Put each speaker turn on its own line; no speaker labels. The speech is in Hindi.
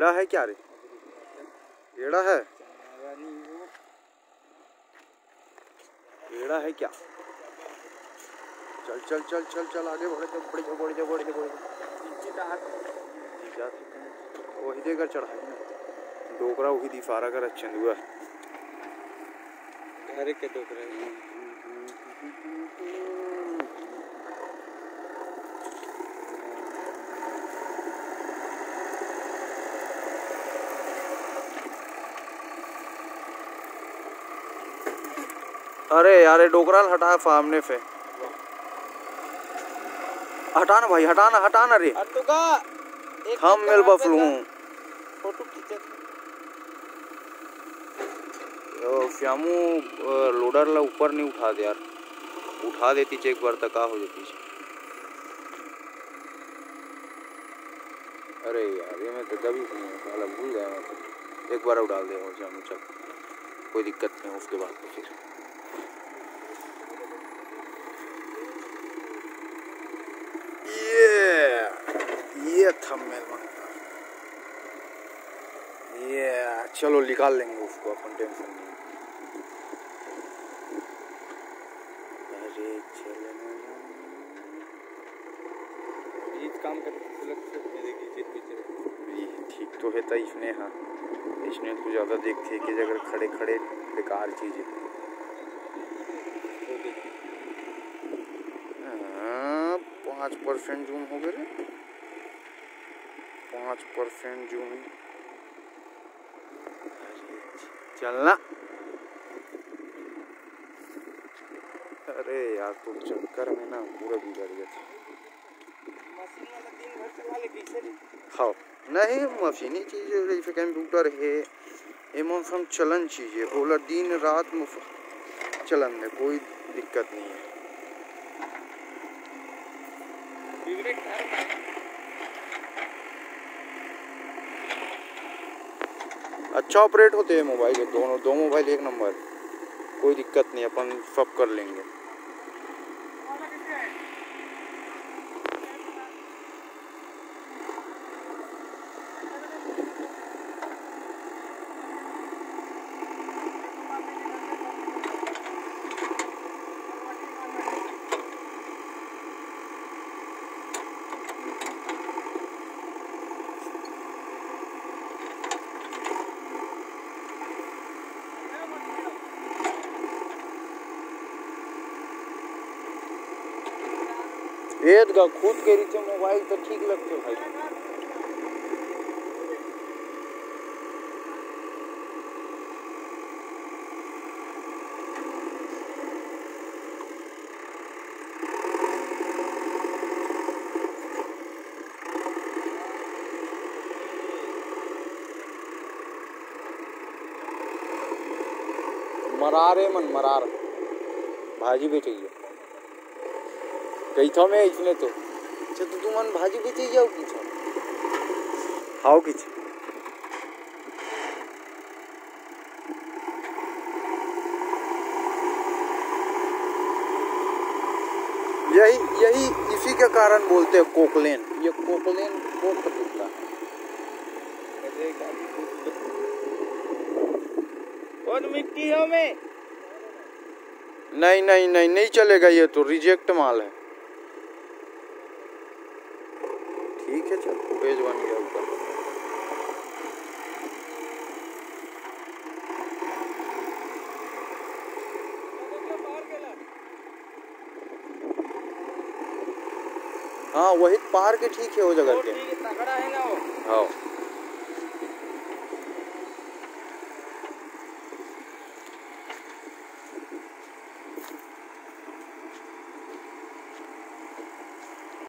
एड़ा है क्या रे? एड़ा है? एड़ा है क्या? चल चल चल चल चल आगे बढ़ जा बढ़ जा बढ़ जा बढ़ जा बढ़ जा। वही देकर चढ़ाई ना डोकरा वही दिफारा कर अच्छा हुआ
अरे के डोकरा
अरे यार डोकरा हटा सामने से हटाना भाई हटाना हटाना रे हम मिल बफलू
फोटो खींचे
श्यामू लोडर ला ऊपर नहीं उठा दे यार उठा देती एक बार तक हो जाती। अरे यार ये मैं तो कभी साला भूल गया मैं तो एक बार उठा दे और श्यामू चल कोई दिक्कत नहीं उसके बाद तो फिर ये थंबनेल बनता ये चलो निकाल लेंगे उसको अपन टेंशन नहीं। अरे चलो
काम करके
ठीक तो है था इसने हाँ इसने तो ज़्यादा देखते कि अगर खड़े खड़े बेकार चीज़ है 5% जूम हो गए 5% जूम चलना। अरे यार तो चक्कर में ना पूरा बिगड़ गया था। हाँ नहीं मशीनी चीज़ जैसे कंप्यूटर है ये मौसम चलन चीज़ है बोला दिन रात चलन है कोई दिक्कत नहीं है। अच्छा ऑपरेट होते हैं मोबाइल दोनों दो मोबाइल एक नंबर कोई दिक्कत नहीं अपन सब कर लेंगे। एक गा खुद के रीचे मोबाइल तो ठीक लगते भाई मरारे मन मरार भाजी भी चाहिए कही था मैं इसने तो अच्छा तो तुम भाजी बेचे जाओ कि हाउ कि यही यही इसी के कारण बोलते हैं कोकलेन ये कोकलेन कोक टूटता
और मिट्टी हो में
नहीं नहीं नहीं नहीं चलेगा ये तो रिजेक्ट माल है। ठीक है चल फुटेज बन गया ऊपर हाँ वही पार के ठीक है वो जगह के
तगड़ा है ना वो
हाँ